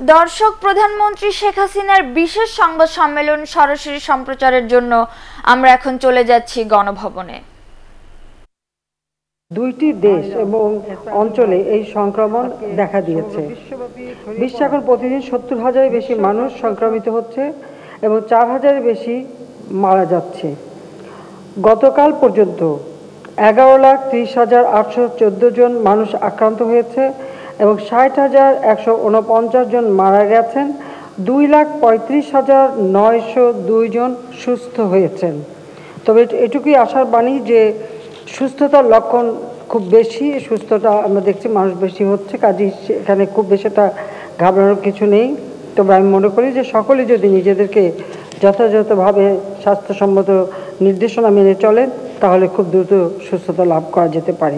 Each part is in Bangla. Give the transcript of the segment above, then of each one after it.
দর্শক, প্রধানমন্ত্রী শেখ হাসিনার বিশেষ সংবাদ সম্মেলন সরাসরি সম্প্রচারের জন্য আমরা এখন চলে যাচ্ছি গণভবনে। দুইটি দেশ এবং অঞ্চলে এই সংক্রমণ দেখা দিয়েছে। বিশ্বে এখন প্রতিদিন ৭০,০০০-এর বেশি মানুষ সংক্রমিত হচ্ছে এবং ৪,০০০-এর বেশি মারা যাচ্ছে। গতকাল পর্যন্ত ১১,৩০,৮১৪ জন মানুষ আক্রান্ত হয়েছে এবং ৬০,১৪৯ জন মারা গেছেন। ২,৩৫,৯০২ জন সুস্থ হয়েছেন। তবে এটুকুই আশার বাণী যে সুস্থতার লক্ষণ খুব বেশি, সুস্থতা আমরা দেখছি মানুষ বেশি হচ্ছে, কাজেই এখানে খুব বেশি একটা ঘাবড়ানোর কিছু নেই। তবে আমি মনে করি যে সকলে যদি নিজেদেরকে যথাযথভাবে স্বাস্থ্যসম্মত নির্দেশনা মেনে চলেন তাহলে খুব দ্রুত সুস্থতা লাভ করা যেতে পারে।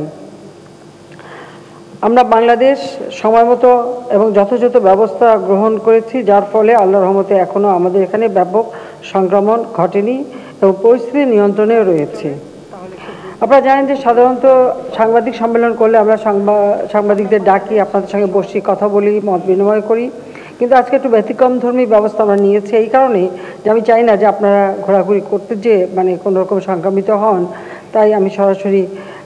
আমরা বাংলাদেশ সময় মতো এবং যথাযথ ব্যবস্থা গ্রহণ করেছি, যার ফলে আল্লাহর রহমতে এখনও আমাদের এখানে ব্যাপক সংক্রমণ ঘটেনি এবং পরিস্থিতি নিয়ন্ত্রণে রয়েছে। আপনারা জানেন যে সাধারণত সাংবাদিক সম্মেলন করলে আমরা সাংবাদিকদের ডাকি, আপনাদের সঙ্গে বসি, কথা বলি, মত বিনিময় করি, কিন্তু আজকে একটু ব্যতিক্রমধর্মী ব্যবস্থা আমরা নিয়েছি এই কারণে যে আমি চাই না যে আপনারা ঘোরাঘুরি করতে যে কোনো রকম সংক্রমিত হন। তাই আমি সরাসরি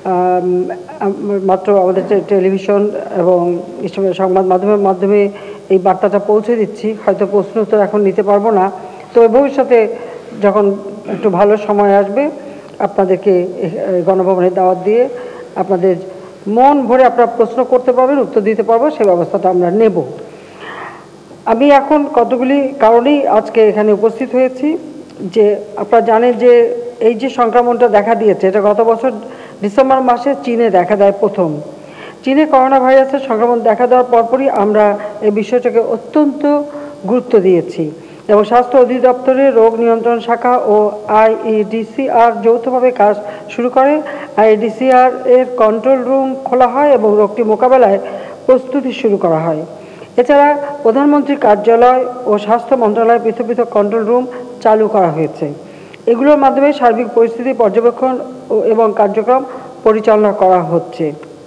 মাত্র আমাদের টেলিভিশন এবং সংবাদ মাধ্যমের মাধ্যমে এই বার্তাটা পৌঁছে দিচ্ছি। হয়তো প্রশ্ন উত্তর এখন নিতে পারবো না, তবে ভবিষ্যতে যখন একটু ভালো সময় আসবে আপনাদেরকে গণভবনে দাওয়াত দিয়ে আপনাদের মন ভরে আপনারা প্রশ্ন করতে পারবেন, উত্তর দিতে পারবো, সেই ব্যবস্থাটা আমরা নেব। আমি এখন কতগুলি কারণেই আজকে এখানে উপস্থিত হয়েছি। যে আপনারা জানেন যে এই যে সংক্রমণটা দেখা দিয়েছে এটা গত বছর ডিসেম্বর মাসে চীনে দেখা দেয় প্রথম। চীনে করোনা ভাইরাসের সংক্রমণ দেখা দেওয়ার পরপরই আমরা এই বিষয়টাকে অত্যন্ত গুরুত্ব দিয়েছি এবং স্বাস্থ্য অধিদপ্তরের রোগ নিয়ন্ত্রণ শাখা ও আইইডিসিআর যৌথভাবে কাজ শুরু করে। আইইডিসিআর এর কন্ট্রোল রুম খোলা হয় এবং রোগটি মোকাবেলায় প্রস্তুতি শুরু করা হয়। এছাড়া প্রধানমন্ত্রীর কার্যালয় ও স্বাস্থ্য মন্ত্রণালয় পৃথক পৃথক কন্ট্রোল রুম চালু করা হয়েছে। এগুলোর মাধ্যমে সার্বিক পরিস্থিতি পর্যবেক্ষণ এবং কার্যক্রম পরিচালনা করা হচ্ছে।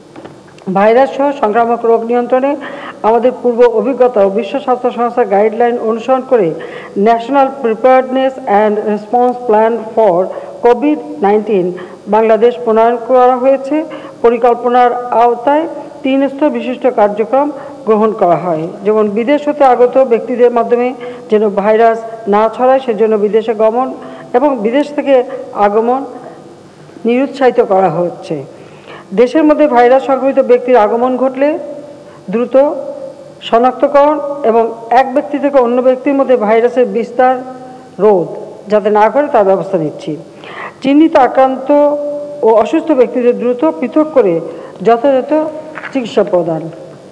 ভাইরাস সহ সংক্রামক রোগ নিয়ন্ত্রণে আমাদের পূর্ব অভিজ্ঞতা ও বিশ্ব স্বাস্থ্য সংস্থার গাইডলাইন অনুসরণ করে national preparedness and response plan for কোভিড-19 বাংলাদেশ প্রণয়ন করা হয়েছে। পরিকল্পনার আওতায় 3 স্তর বিশিষ্ট কার্যক্রম গ্রহণ করা হয়, যেমন বিদেশ হতে আগত ব্যক্তিদের মাধ্যমে যেন ভাইরাস না ছড়ায় সেজন্য বিদেশে গমন এবং বিদেশ থেকে আগমন নিরুৎসাহিত করা হচ্ছে। দেশের মধ্যে ভাইরাস সংক্রমিত ব্যক্তির আগমন ঘটলে দ্রুত শনাক্তকরণ এবং এক ব্যক্তি থেকে অন্য ব্যক্তির মধ্যে ভাইরাসের বিস্তার রোধ যাতে না করে তার ব্যবস্থা নিচ্ছি। চিহ্নিত আক্রান্ত ও অসুস্থ ব্যক্তিদের দ্রুত পৃথক করে যথাযথ চিকিৎসা প্রদান।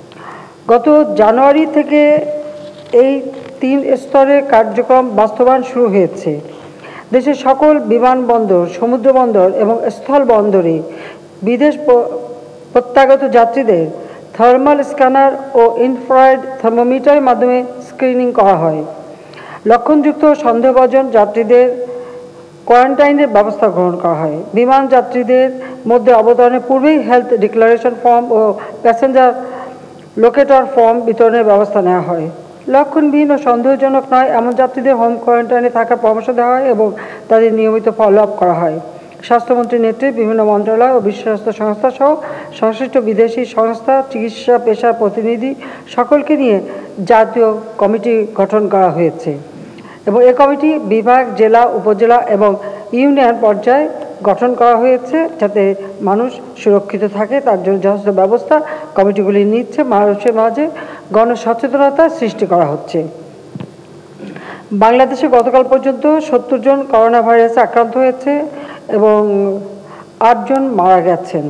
গত জানুয়ারি থেকে এই 3 স্তরের কার্যক্রম বাস্তবায়ন শুরু হয়েছে। দেশের সকল বিমানবন্দর, সমুদ্র বন্দর এবং স্থল বন্দরে বিদেশ প্রত্যাগত যাত্রীদের থার্মাল স্ক্যানার ও ইনফ্রারেড থার্মোমিটারের মাধ্যমে স্ক্রিনিং করা হয়। লক্ষণযুক্ত সন্দেহভাজন যাত্রীদের কোয়ারেন্টাইনের ব্যবস্থা গ্রহণ করা হয়। বিমান যাত্রীদের মধ্যে অবতরণের পূর্বেই হেলথ ডিক্লারেশন ফর্ম ও প্যাসেঞ্জার লোকেটর ফর্ম বিতরণের ব্যবস্থা নেওয়া হয়। লক্ষণবিহীন ও সন্দেহজনক নয় এমন যাত্রীদের হোম কোয়ারেন্টাইনে থাকার পরামর্শ দেওয়া হয় এবং তাদের নিয়মিত ফলো আপ করা হয়। স্বাস্থ্যমন্ত্রীর নেতৃত্বে বিভিন্ন মন্ত্রণালয় ও বিশ্ব স্বাস্থ্য সংস্থা সহ সংশ্লিষ্ট বিদেশি সংস্থা, চিকিৎসা পেশার প্রতিনিধি সকলকে নিয়ে জাতীয় কমিটি গঠন করা হয়েছে এবং এ কমিটি বিভাগ, জেলা, উপজেলা এবং ইউনিয়ন পর্যায়ে গঠন করা হয়েছে যাতে মানুষ সুরক্ষিত থাকে তার জন্য যথেষ্ট ব্যবস্থা কমিটিগুলি নিচ্ছে। মানুষের মাঝে গণসচেতনতা সৃষ্টি করা হচ্ছে। বাংলাদেশে গতকাল পর্যন্ত 70 জন করোনা ভাইরাসে আক্রান্ত হয়েছে এবং 8 জন মারা গেছেন।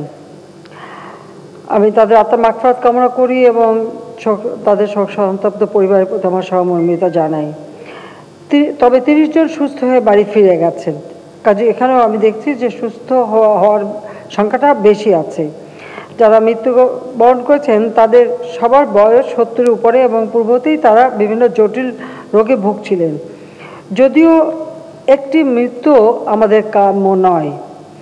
আমি তাদের আত্মার মাগফিরাত কামনা করি এবং তাদের সন্তপ্ত পরিবারের প্রতি আমার সহমর্মিতা জানাই। তবে 30 জন সুস্থ হয়ে বাড়ি ফিরে গেছেন। কাজে এখানেও আমি দেখছি যে সুস্থ হওয়ার সংখ্যাটা বেশি আছে। যারা মৃত্যুবরণ করেছেন তাদের সবার বয়স 70-এর উপরে এবং পূর্বতেই তারা বিভিন্ন জটিল রোগে ভুগছিলেন। যদিও একটি মৃত্যু আমাদের কাম্য নয়।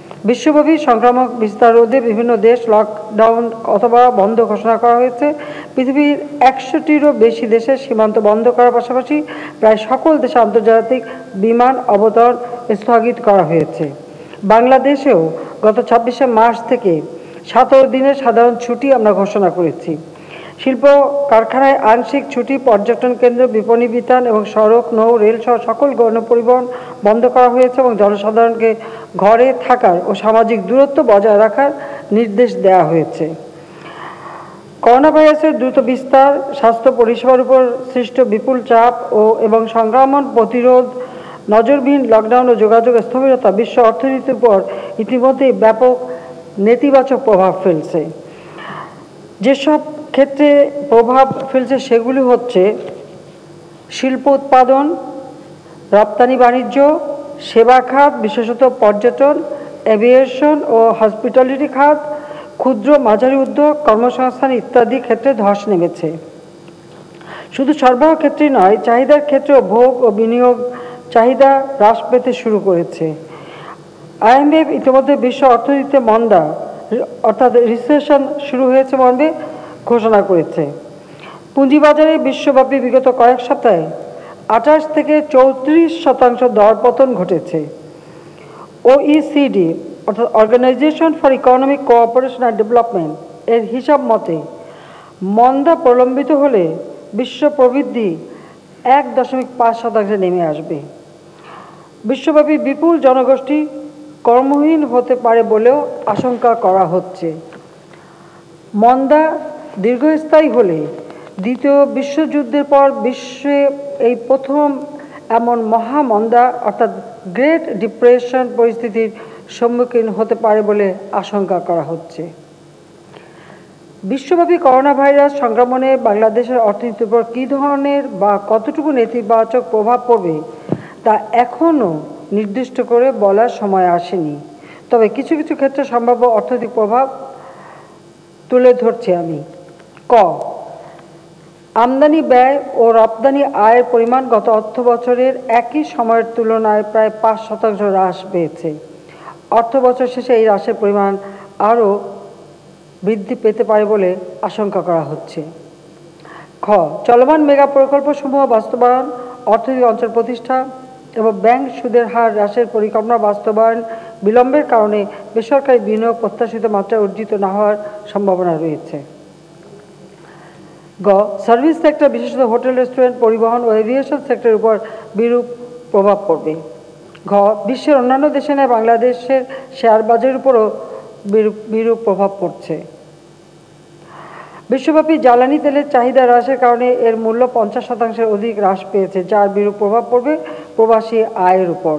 বিশ্বব্যাপী সংক্রামক বিস্তার রোধে বিভিন্ন দেশ লকডাউন অথবা বন্ধ ঘোষণা করা হয়েছে। পৃথিবীর 100টিরও বেশি দেশের সীমান্ত বন্ধ করার পাশাপাশি প্রায় সকল দেশে আন্তর্জাতিক বিমান অবতরণ স্থগিত করা হয়েছে। বাংলাদেশেও গত 26শে মার্চ থেকে 17 দিনের সাধারণ ছুটি আমরা ঘোষণা করেছি। শিল্প কারখানায় আংশিক ছুটি, পর্যটন কেন্দ্র, বিপণী বিতান এবং সড়ক, নৌ, রেল সহ সকল গণপরিবহন বন্ধ করা হয়েছে এবং জনসাধারণকে ঘরে থাকার ও সামাজিক দূরত্ব বজায় রাখার নির্দেশ দেওয়া হয়েছে। করোনা ভাইরাসের দ্রুত বিস্তার, স্বাস্থ্য পরিষেবার উপর সৃষ্ট বিপুল চাপ এবং সংক্রমণ প্রতিরোধ, নজরবিহীন লকডাউন ও যোগাযোগ স্থবিরতা বিশ্ব অর্থনীতির উপর ইতিমধ্যেই ব্যাপক নেতিবাচক প্রভাব ফেলছে। যেসব ক্ষেত্রে প্রভাব ফেলছে সেগুলি হচ্ছে শিল্প উৎপাদন, রপ্তানি বাণিজ্য, সেবা খাত বিশেষত পর্যটন, এভিয়েশন ও হসপিটালিটি খাত, ক্ষুদ্র মাঝারি উদ্যোগ, কর্মসংস্থান ইত্যাদি ক্ষেত্রে ধস নেমেছে। শুধু সরবরাহ ক্ষেত্রেই নয়, চাহিদার ক্ষেত্রেও ভোগ ও বিনিয়োগ চাহিদা হ্রাস পেতে শুরু করেছে। IMF ইতিমধ্যে বিশ্ব অর্থনীতিতে মন্দা অর্থাৎ রিসেশন শুরু হয়েছে মর্মে ঘোষণা করেছে। পুঁজিবাজারে বিশ্বব্যাপী বিগত কয়েক সপ্তাহে 28 থেকে 34% দরপতন ঘটেছে। OECD অর্থাৎ organisation for economic cooperation and development এর হিসাব মতে মন্দা প্রলম্বিত হলে বিশ্ব প্রবৃদ্ধি 1.5% নেমে আসবে। বিশ্বব্যাপী বিপুল জনগোষ্ঠী কর্মহীন হতে পারে বলেও আশঙ্কা করা হচ্ছে। মন্দা দীর্ঘস্থায়ী হলে দ্বিতীয় বিশ্বযুদ্ধের পর বিশ্বে এই প্রথম এমন মহামন্দা অর্থাৎ গ্রেট ডিপ্রেশন পরিস্থিতির সম্মুখীন হতে পারে বলে আশঙ্কা করা হচ্ছে। বিশ্বব্যাপী করোনা ভাইরাস সংক্রমণে বাংলাদেশের অর্থনীতির উপর কী ধরনের বা কতটুকু নেতিবাচক প্রভাব পড়বে তা এখনও নির্দিষ্ট করে বলার সময় আসেনি। তবে কিছু কিছু ক্ষেত্রে সম্ভাব্য অর্থনৈতিক প্রভাব তুলে ধরছি আমি। ক, আমদানি ব্যয় ও রপ্তানি আয়ের পরিমাণ গত অর্থবছরের একই সময়ের তুলনায় প্রায় 5% হ্রাস পেয়েছে। অর্থবছর শেষে এই হ্রাসের পরিমাণ আরও বৃদ্ধি পেতে পারে বলে আশঙ্কা করা হচ্ছে। খ, চলমান মেগা প্রকল্পসমূহ বাস্তবায়ন, অর্থনৈতিক অঞ্চল প্রতিষ্ঠা এবং ব্যাংক সুদের হার হ্রাসের পরিকল্পনা বাস্তবায়ন বিলম্বের কারণে বেসরকারি বিনিয়োগ প্রত্যাশিত মাত্রায় অর্জিত না হওয়ার সম্ভাবনা রয়েছে। গ, সার্ভিস সেক্টর বিশেষত হোটেল, রেস্টুরেন্ট, পরিবহন ও এভিয়েশন সেক্টরের উপর বিরূপ প্রভাব পড়বে। ঘ, বিশ্বের অন্যান্য দেশে নেয় বাংলাদেশের শেয়ার বাজারের উপরও বিরূপ প্রভাব পড়ছে। বিশ্বব্যাপী জ্বালানি তেলের চাহিদা হ্রাসের কারণে এর মূল্য 50% অধিক হ্রাস পেয়েছে, যার বিরূপ প্রভাব পড়বে প্রবাসী আয়ের উপর।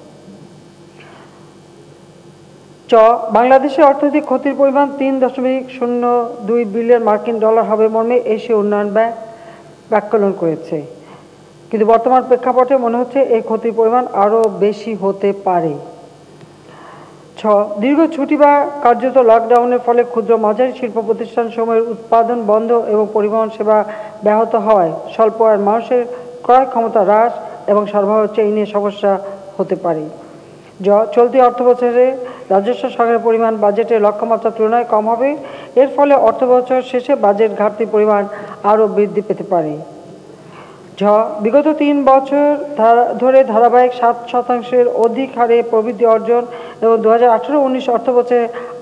চ, বাংলাদেশের অর্থনৈতিক ক্ষতির পরিমাণ 3.02 বিলিয়ন মার্কিন ডলার হবে মর্মে এশীয় উন্নয়ন ব্যাংক ব্যাকলন করেছে, কিন্তু বর্তমান প্রেক্ষাপটে মনে হচ্ছে এই ক্ষতির পরিমাণ আরও বেশি হতে পারে। ছ, দীর্ঘ ছুটি বা কার্যত লকডাউনের ফলে ক্ষুদ্র মাঝারি শিল্প প্রতিষ্ঠানসমূহের উৎপাদন বন্ধ এবং পরিবহন সেবা ব্যাহত হওয়ায় স্বল্প আয়ের মানুষের ক্রয় ক্ষমতা হ্রাস এবং সরবরাহ চেইনে সমস্যা হতে পারে। জ, চলতি অর্থবছরে রাজস্ব সংগ্রহের পরিমাণ বাজেটের লক্ষ্যমাত্রার তুলনায় কম হবে, এর ফলে অর্থবছর শেষে বাজেট ঘাটতির পরিমাণ আরও বৃদ্ধি পেতে পারে। ঝ, বিগত 3 বছর ধরে ধারাবাহিক 7% অধিক হারে প্রবৃদ্ধি অর্জন এবং 2018-19 অর্থবছরে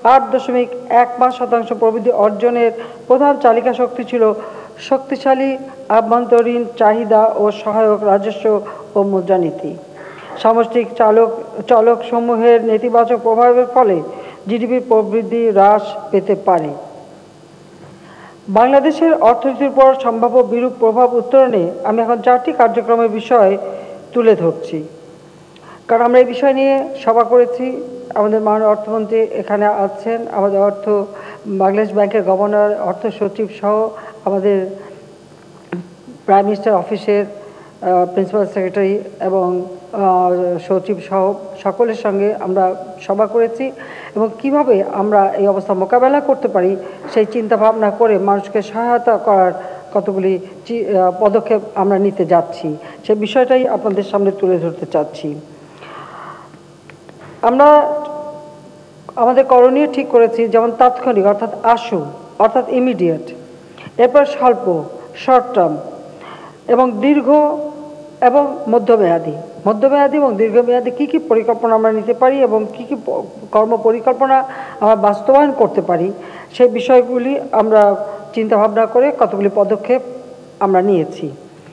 8.15% প্রবৃদ্ধি অর্জনের প্রধান চালিকা শক্তি ছিল শক্তিশালী আভ্যন্তরীণ চাহিদা ও সহায়ক রাজস্ব ও মুদ্রানীতি। সামষ্টিক চলকসমূহের নেতিবাচক প্রভাবের ফলে জিডিপির প্রবৃদ্ধি হ্রাস পেতে পারে। বাংলাদেশের অর্থনীতির উপর সম্ভাব্য বিরূপ প্রভাব উত্তরণে আমি এখন 4টি কার্যক্রমের বিষয় তুলে ধরছি, কারণ আমরা এই বিষয় নিয়ে সভা করেছি। আমাদের মাননীয় অর্থমন্ত্রী এখানে আছেন, আমাদের বাংলাদেশ ব্যাংকের গভর্নর, অর্থ সচিব সহ আমাদের প্রাইম মিনিস্টার অফিসের প্রিন্সিপাল সেক্রেটারি এবং সচিব সহ সকলের সঙ্গে আমরা সভা করেছি এবং কিভাবে আমরা এই অবস্থা মোকাবেলা করতে পারি সেই চিন্তা ভাবনা করে মানুষকে সহায়তা করার কতগুলি পদক্ষেপ আমরা নিতে যাচ্ছি, সেই বিষয়টাই আপনাদের সামনে তুলে ধরতে চাচ্ছি। আমরা আমাদের করণীয় ঠিক করেছি, যেমন তাৎক্ষণিক অর্থাৎ আশু অর্থাৎ ইমিডিয়েট। এরপর স্বল্প শর্ট টার্ম এবং দীর্ঘ এবং মধ্যমেয়াদী এবং দীর্ঘমেয়াদী কী কী পরিকল্পনা আমরা নিতে পারি এবং কী কী কর্ম পরিকল্পনা আমরা বাস্তবায়ন করতে পারি সেই বিষয়গুলি আমরা চিন্তাভাবনা করে কতগুলি পদক্ষেপ আমরা নিয়েছি।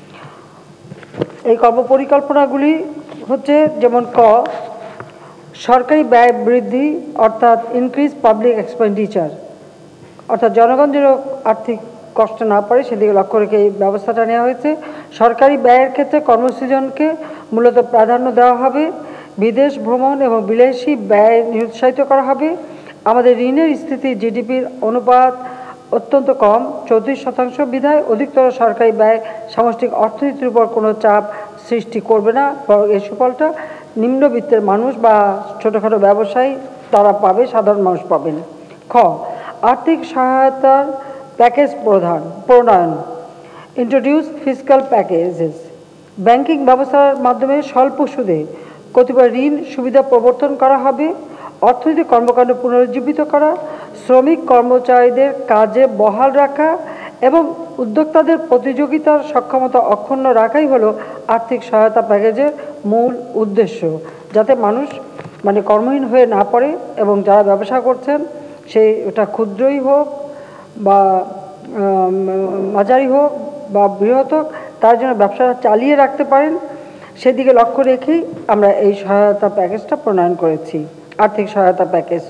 এই কর্ম পরিকল্পনাগুলি হচ্ছে যেমন সরকারি ব্যয় বৃদ্ধি অর্থাৎ ইনক্রিজ পাবলিক এক্সপেন্ডিচার, অর্থাৎ জনগণ যেন আর্থিক কষ্ট না পড়ে সেদিকে লক্ষ্য রেখে এই ব্যবস্থাটা নেওয়া হয়েছে। সরকারি ব্যয়ের ক্ষেত্রে কর্মসৃজনকে মূলত প্রাধান্য দেওয়া হবে। বিদেশ ভ্রমণ এবং বিলাসী ব্যয় নিরুৎসাহিত করা হবে। আমাদের ঋণের স্থিতি জিডিপির অনুপাত অত্যন্ত কম 34% বিধায় অধিকতর সরকারি ব্যয় সামষ্টিক অর্থনীতির উপর কোনো চাপ সৃষ্টি করবে না, বরং এর সুফলটা নিম্নবিত্তের মানুষ বা ছোটোখাটো ব্যবসায়ী তারা পাবে, সাধারণ মানুষ পাবেন। আর্থিক সহায়তার প্যাকেজ প্রণয়ন, ইন্ট্রোডিউস ফিসক্যাল প্যাকেজেস। ব্যাংকিং ব্যবস্থার মাধ্যমে স্বল্প সুদে কতিপয় ঋণ সুবিধা প্রবর্তন করা হবে। অর্থনৈতিক কর্মকাণ্ড পুনরুজ্জীবিত করা, শ্রমিক কর্মচারীদের কাজে বহাল রাখা এবং উদ্যোক্তাদের প্রতিযোগিতার সক্ষমতা অক্ষুণ্ণ রাখাই হলো আর্থিক সহায়তা প্যাকেজের মূল উদ্দেশ্য, যাতে মানুষ কর্মহীন হয়ে না পড়ে এবং যারা ব্যবসা করছেন সেই ওটা ক্ষুদ্রই হোক বা মাঝারি হোক বা বৃহৎ হোক, তার জন্য ব্যবসা চালিয়ে রাখতে পারেন, সেদিকে লক্ষ্য রেখেই আমরা এই সহায়তা প্যাকেজটা প্রণয়ন করেছি, আর্থিক সহায়তা প্যাকেজ।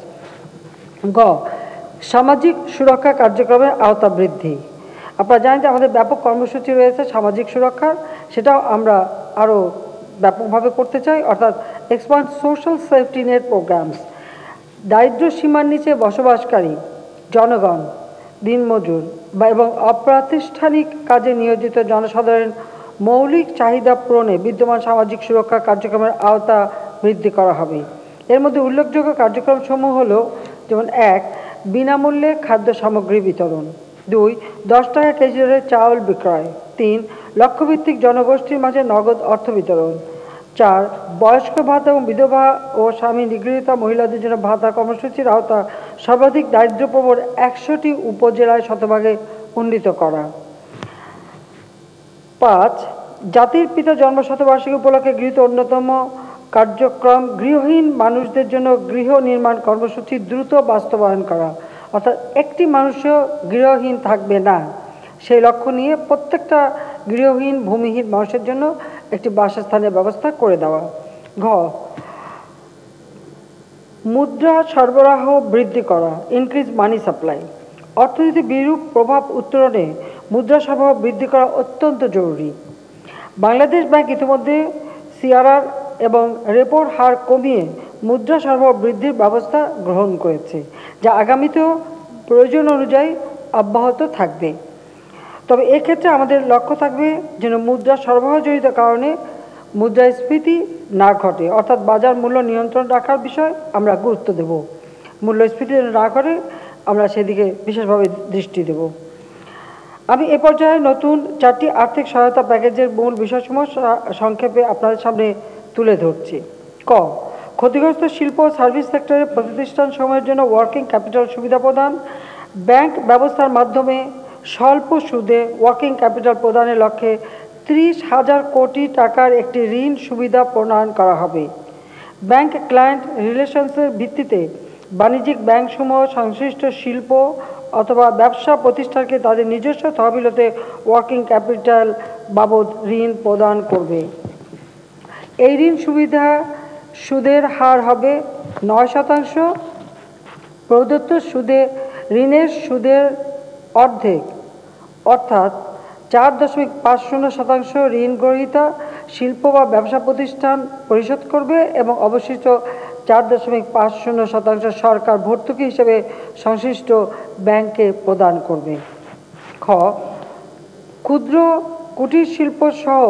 সামাজিক সুরক্ষা কার্যক্রমের আওতা বৃদ্ধি। আপনারা জানেন যে আমাদের ব্যাপক কর্মসূচি রয়েছে সামাজিক সুরক্ষার, সেটাও আমরা আরও ব্যাপকভাবে করতে চাই, অর্থাৎ expand social safety net programmes. দারিদ্র্য সীমার নিচে বসবাসকারী জনগণ, দিনমজুর এবং অপ্রাতিষ্ঠানিক কাজে নিয়োজিত জনসাধারণ মৌলিক চাহিদা পূরণে বিদ্যমান সামাজিক সুরক্ষা কার্যক্রমের আওতা বৃদ্ধি করা হবে। এর মধ্যে উল্লেখযোগ্য কার্যক্রমসমূহ হলো যেমন 1. বিনামূল্যে খাদ্য সামগ্রী বিতরণ। 2. 10 টাকা কেজি দরে চাউল বিক্রয়। 3. লক্ষ্যভিত্তিক জনগোষ্ঠীর মাঝে নগদ অর্থ বিতরণ। 4. বয়স্ক ভাতা এবং বিধবা ও স্বামী নিগৃহীতা মহিলাদের জন্য ভাতা কর্মসূচির আওতা সর্বাধিক দারিদ্র্যপ্রবণ 100টি উপজেলায় শতভাগে উন্নীত করা। 5. জাতির পিতা জন্মশতবার্ষিকী উপলক্ষে গৃহীত অন্যতম কার্যক্রম গৃহহীন মানুষদের জন্য গৃহ নির্মাণ কর্মসূচি দ্রুত বাস্তবায়ন করা, অর্থাৎ একটি মানুষও গৃহহীন থাকবে না, সেই লক্ষ্য নিয়ে প্রত্যেকটা গৃহহীন ভূমিহীন মানুষের জন্য একটি বাসস্থানের ব্যবস্থা করে দেওয়া। মুদ্রা সরবরাহ বৃদ্ধি করা, ইনক্রিজ মানি সাপ্লাই। অর্থনীতি বিরূপ প্রভাব উত্তরণে মুদ্রা সরবরাহ বৃদ্ধি করা অত্যন্ত জরুরি। বাংলাদেশ ব্যাংক ইতিমধ্যে সিআরআর এবং রেপোর হার কমিয়ে মুদ্রা সরবরাহ বৃদ্ধির ব্যবস্থা গ্রহণ করেছে, যা আগামীতেও প্রয়োজন অনুযায়ী অব্যাহত থাকবে। তবে এক্ষেত্রে আমাদের লক্ষ্য থাকবে যেন মুদ্রা সরবরাহজনিত কারণে মুদ্রাস্ফীতি না ঘটে, অর্থাৎ বাজার মূল্য নিয়ন্ত্রণ রাখার বিষয় আমরা গুরুত্ব দেব। মূল্যস্ফীতি যেন না ঘটে আমরা সেদিকে বিশেষভাবে দৃষ্টি দেব। আমি এ পর্যায়ে নতুন 4টি আর্থিক সহায়তা প্যাকেজের মূল বিষয়সমূহ সংক্ষেপে আপনাদের সামনে তুলে ধরছি। ক্ষতিগ্রস্ত শিল্প ও সার্ভিস সেক্টরের প্রতিষ্ঠান সময়ের জন্য ওয়ার্কিং ক্যাপিটাল সুবিধা প্রদান। ব্যাংক ব্যবস্থার মাধ্যমে স্বল্প সুদে ওয়ার্কিং ক্যাপিটাল প্রদানের লক্ষ্যে 30,000 কোটি টাকার একটি ঋণ সুবিধা প্রণয়ন করা হবে। ব্যাংক ক্লায়েন্ট রিলেশনসের ভিত্তিতে বাণিজ্যিক ব্যাংকসমূহ সংশ্লিষ্ট শিল্প অথবা ব্যবসা প্রতিষ্ঠানকে তাদের নিজস্ব তহবিল হতে ওয়ার্কিং ক্যাপিটাল বাবদ ঋণ প্রদান করবে। এই ঋণ সুবিধা সুদের হার হবে 9%। প্রদত্ত ঋণের সুদের অর্ধেক অর্থাৎ 4.50% ঋণ গ্রহীতা শিল্প বা ব্যবসা প্রতিষ্ঠান পরিশোধ করবে এবং অবশিষ্ট 4.50% সরকার ভর্তুকি হিসেবে সংশ্লিষ্ট ব্যাংকে প্রদান করবে। ক্ষুদ্র কুটির শিল্প সহ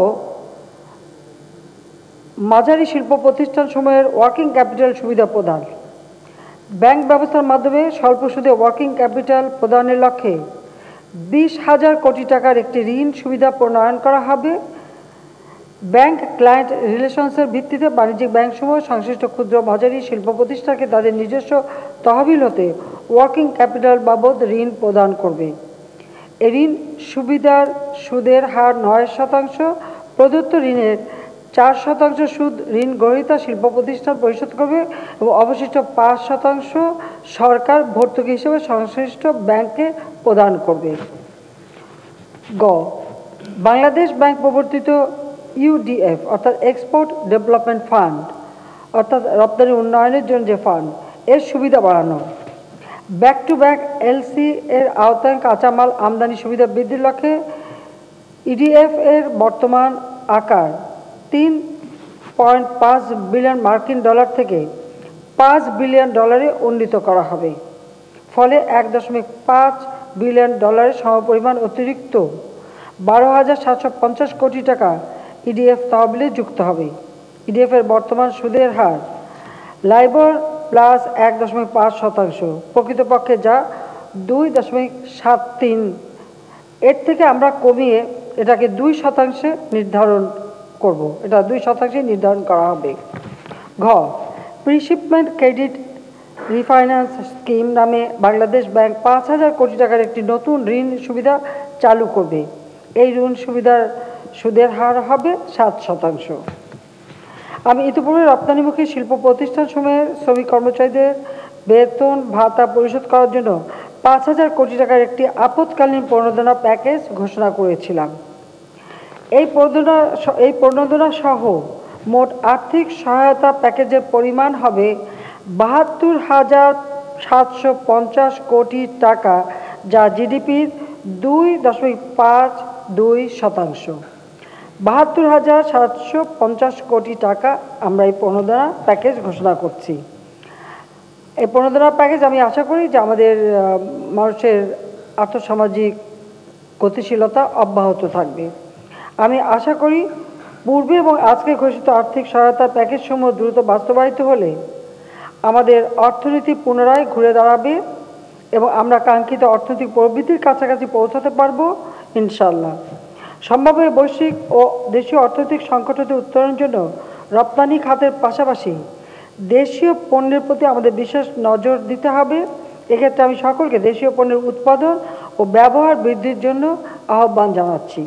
মাঝারি শিল্প প্রতিষ্ঠান সমূহের ওয়ার্কিং ক্যাপিটাল সুবিধা প্রদান। ব্যাংক ব্যবস্থার মাধ্যমে স্বল্প সুদে ওয়ার্কিং ক্যাপিটাল প্রদানের লক্ষ্যে 20,000 কোটি টাকার একটি ঋণ সুবিধা প্রণয়ন করা হবে। ব্যাংক ক্লায়েন্ট রিলেশনসের ভিত্তিতে বাণিজ্যিক ব্যাংকসমূহ সংশ্লিষ্ট ক্ষুদ্র মাঝারি শিল্প প্রতিষ্ঠানকে তাদের নিজস্ব তহবিল হতে ওয়ার্কিং ক্যাপিটাল বাবদ ঋণ প্রদান করবে। এ ঋণ সুবিধার সুদের হার 9%, প্রদত্ত ঋণের 4% সুদ ঋণ গ্রহীতা শিল্প প্রতিষ্ঠান পরিশোধ করবে এবং অবশিষ্ট 5% সরকার ভর্তুকি হিসেবে সংশ্লিষ্ট ব্যাংকে প্রদান করবে। গ, বাংলাদেশ ব্যাংক প্রবর্তিত ইউডিএফ অর্থাৎ এক্সপোর্ট ডেভেলপমেন্ট ফান্ড অর্থাৎ রপ্তানি উন্নয়নের জন্য যে ফান্ড, এর সুবিধা বাড়ানো। ব্যাক টু ব্যাক এলসি এর আওতায় কাঁচামাল আমদানি সুবিধা বৃদ্ধির লক্ষ্যে ইডিএফ এর বর্তমান আকার 3.5 বিলিয়ন মার্কিন ডলার থেকে 5 বিলিয়ন ডলারে উন্নীত করা হবে। ফলে 1.5 বিলিয়ন ডলারের সমপরিমাণ অতিরিক্ত 12,750 কোটি টাকা ইডিএফ তহবিলে যুক্ত হবে। ইডিএফ এর বর্তমান সুদের হার লাইবর প্লাস 1.5%, প্রকৃতপক্ষে যা 2.73। এর থেকে আমরা কমিয়ে এটাকে 2% নির্ধারণ করব, এটা 2% নির্ধারণ করা হবে। ঘ, প্রিশিপমেন্ট ক্রেডিট রিফাইন্যান্স স্কিম নামে বাংলাদেশ ব্যাংক 5,000 কোটি টাকার একটি নতুন ঋণ সুবিধা চালু করবে। এই ঋণ সুবিধার সুদের হার হবে 7%। আমি ইতিপূর্বে রপ্তানিমুখী শিল্প প্রতিষ্ঠানসমূহের শ্রমিক কর্মচারীদের বেতন ভাতা পরিশোধ করার জন্য 5,000 কোটি টাকার একটি আপৎকালীন প্রণোদনা প্যাকেজ ঘোষণা করেছিলাম। এই প্রণোদনা সহ মোট আর্থিক সহায়তা প্যাকেজের পরিমাণ হবে 72,750 কোটি টাকা, যা জিডিপির 2.52%। 72,750 কোটি টাকা আমরা এই প্রণোদনা প্যাকেজ ঘোষণা করছি। এই প্রণোদনা প্যাকেজ আমি আশা করি যে আমাদের মানুষের আর্থসামাজিক গতিশীলতা অব্যাহত থাকবে। আমি আশা করি পূর্বে এবং আজকে ঘোষিত আর্থিক সহায়তার প্যাকেজসমূহ দ্রুত বাস্তবায়িত হলে আমাদের অর্থনীতি পুনরায় ঘুরে দাঁড়াবে এবং আমরা কাঙ্ক্ষিত অর্থনৈতিক প্রবৃদ্ধির কাছাকাছি পৌঁছাতে পারব ইনশাআল্লাহ। সম্ভাব্য বৈশ্বিক ও দেশীয় অর্থনৈতিক সংকট হতে উত্তরণের জন্য রপ্তানি খাতের পাশাপাশি দেশীয় পণ্যের প্রতি আমাদের বিশেষ নজর দিতে হবে। এক্ষেত্রে আমি সকলকে দেশীয় পণ্যের উৎপাদন ও ব্যবহার বৃদ্ধির জন্য আহ্বান জানাচ্ছি।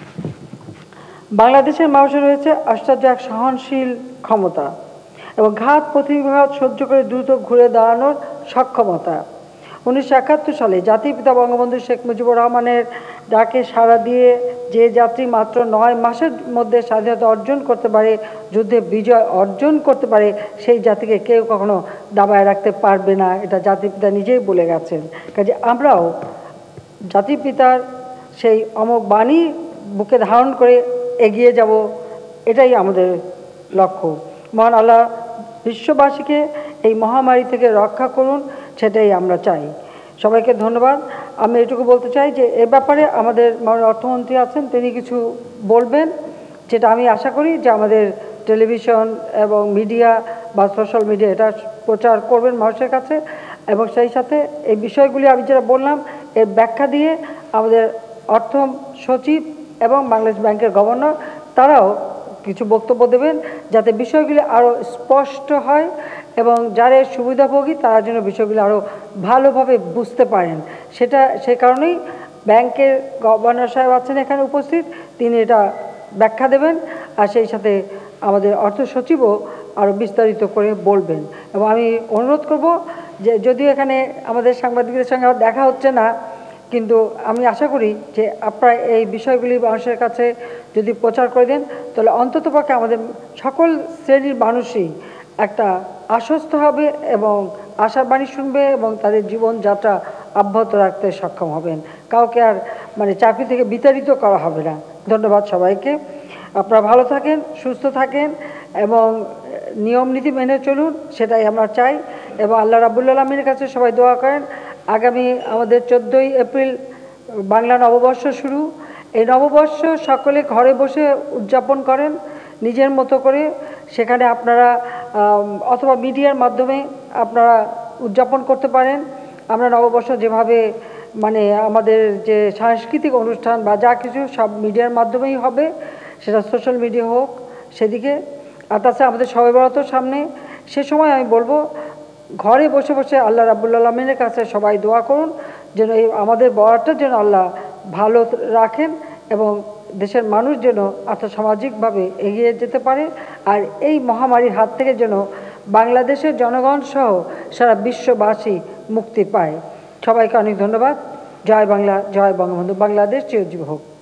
বাংলাদেশের মানুষের রয়েছে আশ্চর্য এক সহনশীল ক্ষমতা এবং ঘাত প্রতিঘাত সহ্য করে দ্রুত ঘুরে দাঁড়ানোর সক্ষমতা। 1971 সালে জাতির পিতা বঙ্গবন্ধু শেখ মুজিবুর রহমানের ডাকে সাড়া দিয়ে যে যাত্রী মাত্র 9 মাসের মধ্যে স্বাধীনতা অর্জন করতে পারে, যুদ্ধে বিজয় অর্জন করতে পারে, সেই জাতিকে কেউ কখনো দাবায় রাখতে পারবে না, এটা জাতির পিতা নিজেই বলে গেছেন। কাজে আমরাও জাতির পিতার সেই অমোঘ বাণী বুকে ধারণ করে এগিয়ে যাব, এটাই আমাদের লক্ষ্য। মহান আল্লাহ বিশ্ববাসীকে এই মহামারী থেকে রক্ষা করুন, সেটাই আমরা চাই। সবাইকে ধন্যবাদ। আমি এটুকু বলতে চাই যে এ ব্যাপারে আমাদের মাননীয় অর্থমন্ত্রী আছেন, তিনি কিছু বলবেন, যেটা আমি আশা করি যে আমাদের টেলিভিশন এবং মিডিয়া বা সোশ্যাল মিডিয়া এটা প্রচার করবেন মানুষের কাছে, এবং সেই সাথে এই বিষয়গুলি আমি যেটা বললাম এর ব্যাখ্যা দিয়ে আমাদের অর্থ সচিব এবং বাংলাদেশ ব্যাংকের গভর্নর তারাও কিছু বক্তব্য দেবেন, যাতে বিষয়গুলি আরও স্পষ্ট হয় এবং যারা সুবিধাভোগী তারা যেন বিষয়গুলি আরও ভালোভাবে বুঝতে পারেন। সেই কারণেই ব্যাংকের গভর্নর সাহেব আছেন এখানে উপস্থিত, তিনি এটা ব্যাখ্যা দেবেন, আর সেই সাথে আমাদের অর্থ সচিবও আরও বিস্তারিত করে বলবেন। এবং আমি অনুরোধ করব যে যদিও এখানে আমাদের সাংবাদিকদের সঙ্গে দেখা হচ্ছে না, কিন্তু আমি আশা করি যে আপনারা এই বিষয়গুলি মানুষের কাছে যদি প্রচার করে দেন, তাহলে অন্ততপক্ষে আমাদের সকল শ্রেণীর মানুষই একটা আশ্বস্ত হবে এবং আশার বাণী শুনবে এবং তাদের জীবনযাত্রা অব্যাহত রাখতে সক্ষম হবেন। কাউকে আর চাকরি থেকে বিতাড়িত করা হবে না। ধন্যবাদ সবাইকে। আপনারা ভালো থাকেন, সুস্থ থাকেন এবং নিয়ম নীতি মেনে চলুন, সেটাই আমরা চাই। এবং আল্লাহ রাব্বুল আলামিনের কাছে সবাই দোয়া করেন। আগামী আমাদের 14ই এপ্রিল বাংলা নববর্ষ শুরু। এই নববর্ষ সকলে ঘরে বসে উদযাপন করেন নিজের মতো করে, সেখানে আপনারা অথবা মিডিয়ার মাধ্যমে আপনারা উদযাপন করতে পারেন। আমরা নববর্ষ যেভাবে আমাদের যে সাংস্কৃতিক অনুষ্ঠান বা যা কিছু সব মিডিয়ার মাধ্যমেই হবে, সেটা সোশ্যাল মিডিয়া হোক সেদিকে। আর তাছাড়া আমাদের শবে বরাতের সামনে, সে সময় আমি বলবো ঘরে বসে বসে আল্লাহ রাব্বুল আলামিনের কাছে সবাই দোয়া করুন যেন এই আমাদের বরাতটা যেন আল্লাহ ভালো রাখেন এবং দেশের মানুষ যেন আর্থসামাজিকভাবে এগিয়ে যেতে পারে, আর এই মহামারীর হাত থেকে যেন বাংলাদেশের জনগণ সহ সারা বিশ্ববাসী মুক্তি পায়। সবাইকে অনেক ধন্যবাদ। জয় বাংলা, জয় বঙ্গবন্ধু। বাংলাদেশ চিরজীবী হোক।